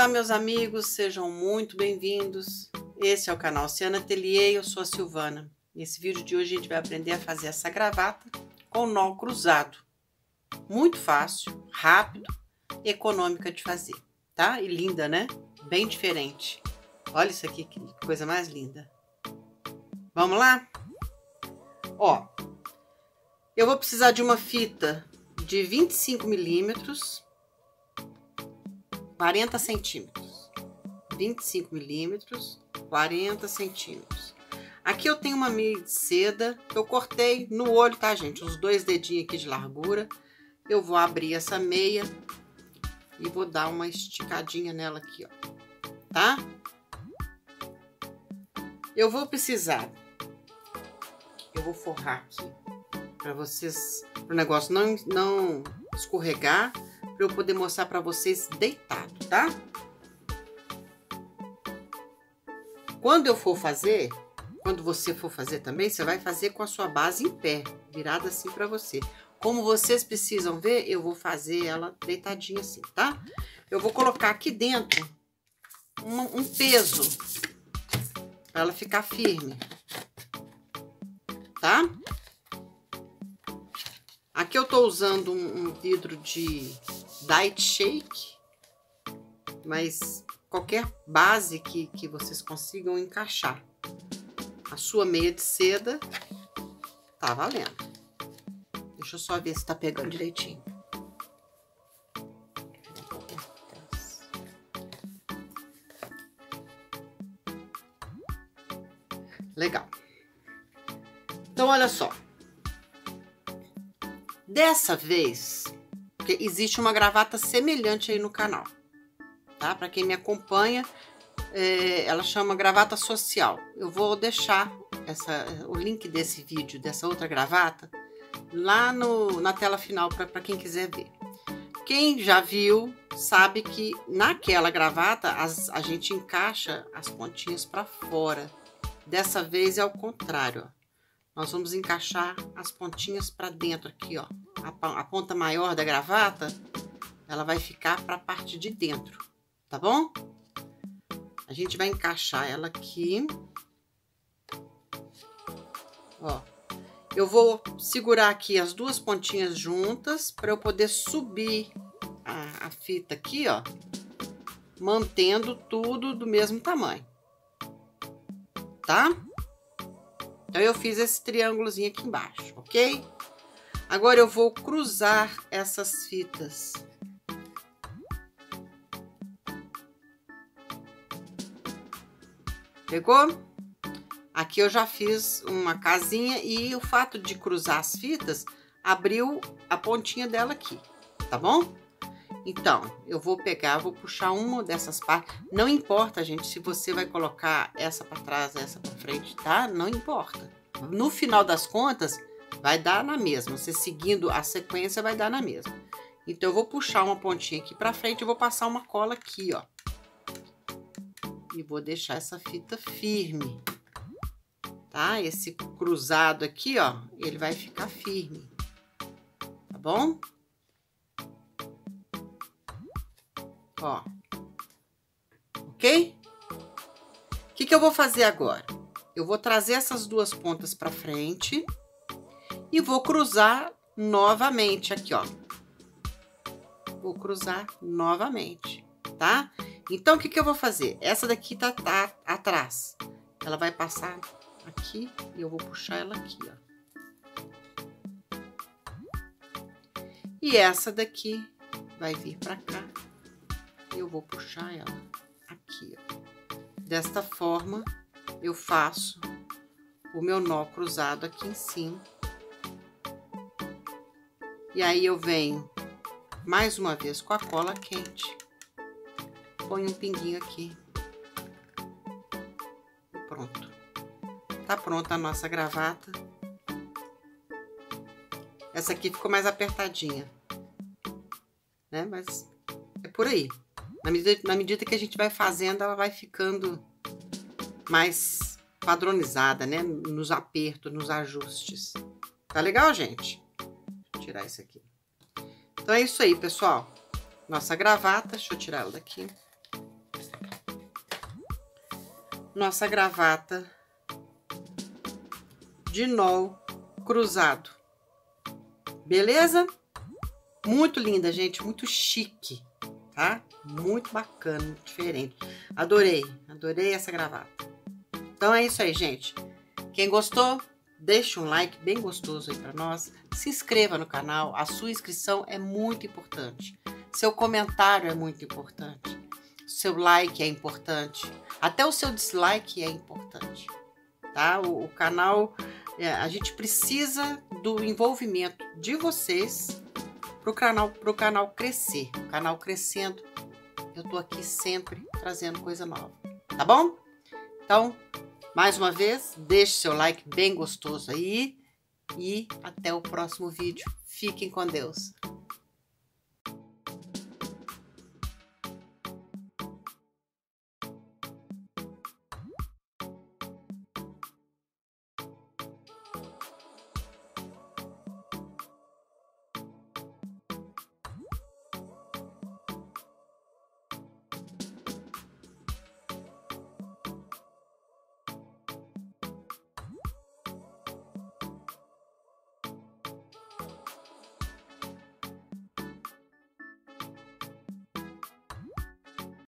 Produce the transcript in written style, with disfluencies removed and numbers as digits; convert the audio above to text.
meus amigos, sejam muito bem-vindos. Esse é o canal Ciana Atelier, eu sou a Silvana. Nesse vídeo de hoje a gente vai aprender a fazer essa gravata com nó cruzado. Muito fácil, rápido, econômica de fazer, tá? E linda, né? Bem diferente. Olha isso aqui, que coisa mais linda. Vamos lá? Ó, eu vou precisar de uma fita de 25 milímetros, 40 centímetros, 25 milímetros, 40 centímetros. Aqui eu tenho uma meia de seda, que eu cortei no olho, tá, gente? Os 2 dedinhos aqui de largura. Eu vou abrir essa meia e vou dar uma esticadinha nela aqui, ó, tá? Eu vou precisar, eu vou forrar aqui, pra vocês, pro negócio não escorregar, para eu poder mostrar para vocês deitado, tá? Quando eu for fazer, quando você for fazer também, você vai fazer com a sua base em pé, virada assim para você. Como vocês precisam ver, eu vou fazer ela deitadinha assim, tá? Eu vou colocar aqui dentro um peso para ela ficar firme, tá? Aqui eu tô usando um vidro de Diet Shake, mas qualquer base que vocês consigam encaixar. A sua meia de seda tá valendo. Deixa eu só ver se tá pegando direitinho. Legal. Então, olha só. Dessa vez, porque existe uma gravata semelhante aí no canal, tá? Para quem me acompanha, ela chama gravata social. Eu vou deixar o link desse vídeo, dessa outra gravata, lá na tela final para quem quiser ver. Quem já viu sabe que naquela gravata a gente encaixa as pontinhas para fora. Dessa vez é o contrário, ó. Nós vamos encaixar as pontinhas para dentro aqui, ó. A ponta maior da gravata, ela vai ficar para a parte de dentro, tá bom? A gente vai encaixar ela aqui. Ó, eu vou segurar aqui as duas pontinhas juntas para eu poder subir a fita aqui, ó, mantendo tudo do mesmo tamanho, tá? Então, eu fiz esse triângulozinho aqui embaixo, ok? Agora, eu vou cruzar essas fitas. Pegou? Aqui eu já fiz uma casinha e o fato de cruzar as fitas abriu a pontinha dela aqui, tá bom? Então, eu vou pegar, vou puxar uma dessas partes. Não importa, gente, se você vai colocar essa para trás, essa para frente, tá? Não importa. No final das contas, vai dar na mesma. Você seguindo a sequência, vai dar na mesma. Então, eu vou puxar uma pontinha aqui para frente e vou passar uma cola aqui, ó. E vou deixar essa fita firme, tá? Esse cruzado aqui, ó, ele vai ficar firme, tá bom? Ó, ok? O que eu vou fazer agora? Eu vou trazer essas duas pontas para frente e vou cruzar novamente aqui, ó. Vou cruzar novamente, tá? Então, o que eu vou fazer? Essa daqui tá atrás. Ela vai passar aqui e eu vou puxar ela aqui, ó. E essa daqui vai vir para cá. Eu vou puxar ela aqui, ó. Desta forma, eu faço o meu nó cruzado aqui em cima. E aí, eu venho mais uma vez com a cola quente. Põe um pinguinho aqui. E pronto. Tá pronta a nossa gravata. Essa aqui ficou mais apertadinha, né? Mas é por aí. Na medida que a gente vai fazendo, ela vai ficando mais padronizada, né? Nos apertos, nos ajustes. Tá legal, gente? Deixa eu tirar isso aqui. Então, é isso aí, pessoal. Nossa gravata, deixa eu tirar ela daqui. nossa gravata de nó cruzado. Beleza? Muito linda, gente, muito chique, tá? Muito bacana, muito diferente. Adorei, adorei essa gravata. Então é isso aí, gente. Quem gostou, deixa um like bem gostoso aí para nós. Se inscreva no canal, a sua inscrição é muito importante. Seu comentário é muito importante. Seu like é importante. Até o seu dislike é importante, tá? O canal, a gente precisa do envolvimento de vocês pro canal crescer. O canal crescendo, eu tô aqui sempre trazendo coisa nova, tá bom? Então, mais uma vez, deixe seu like bem gostoso aí e até o próximo vídeo. Fiquem com Deus.